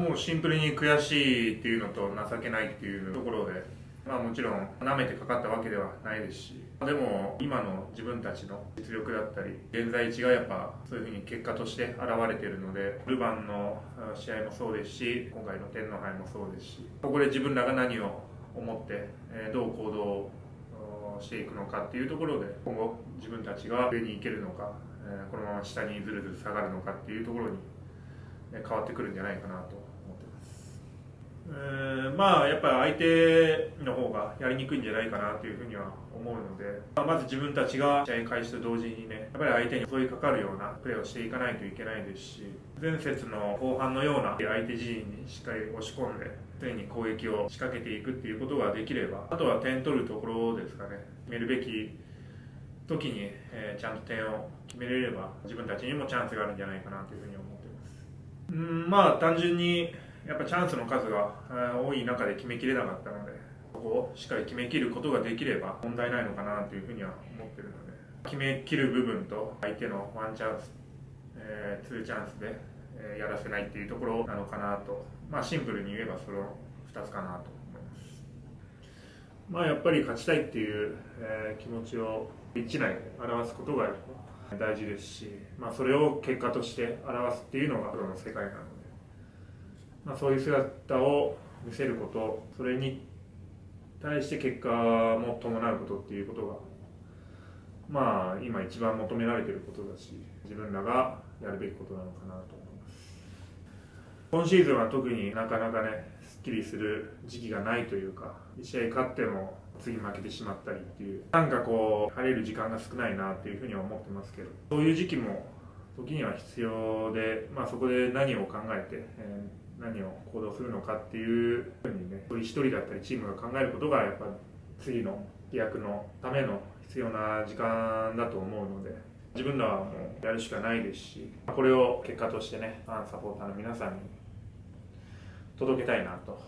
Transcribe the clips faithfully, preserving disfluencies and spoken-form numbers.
もうシンプルに悔しいっていうのと情けないっていうところで、まあもちろん舐めてかかったわけではないですし、でも今の自分たちの実力だったり現在地がやっぱそういうふうに結果として現れているので、ルヴァンの試合もそうですし、今回の天皇杯もそうですし、ここで自分らが何を思ってどう行動していくのかっていうところで、今後自分たちが上に行けるのか、このまま下にずるずる下がるのかっていうところに変わってくるんじゃないかなと思ってます。えー、まあやっぱり相手の方がやりにくいんじゃないかなというふうには思うので、まあ、まず自分たちが試合開始と同時にね、やっぱり相手に襲いかかるようなプレーをしていかないといけないですし、前節の後半のような相手陣にしっかり押し込んで常に攻撃を仕掛けていくっていうことができれば、あとは点取るところですかね。決めるべき時に、えー、ちゃんと点を決めれれば自分たちにもチャンスがあるんじゃないかなというふうに思っています。うん、まあ単純にやっぱチャンスの数が多い中で決めきれなかったので、そこをしっかり決めきることができれば問題ないのかなというふうには思っているので、決めきる部分と相手のワンチャンス、えー、ツーチャンスでやらせないっていうところなのかなと、まあシンプルに言えばそのふたつかなと思います。まあやっぱり勝ちたいっていう、えー、気持ちをピッチ内で表すことが大事ですし、まあ、それを結果として表すっていうのがプロの世界なので、まあ、そういう姿を見せること、それに対して結果も伴うことっていうことが、まあ今一番求められていることだし、自分らがやるべきことなのかなと思います。今シーズンは特になかなかね、すっきりする時期がないというか、いち試合勝っても次負けてしまったりっていう、なんかこう晴れる時間が少ないなっていうふうには思ってますけど、そういう時期も時には必要で、まあ、そこで何を考えて、えー、何を行動するのかっていうふうにね、一人一人だったりチームが考えることがやっぱり次の飛躍のための必要な時間だと思うので、自分らはもうやるしかないですし、これを結果としてね、ファンサポーターの皆さんに届けたいなと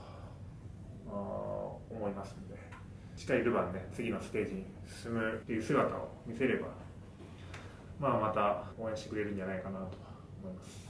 思いますので、しっかりルヴァンね、次のステージに進むっていう姿を見せれば、まあ、また応援してくれるんじゃないかなと思います。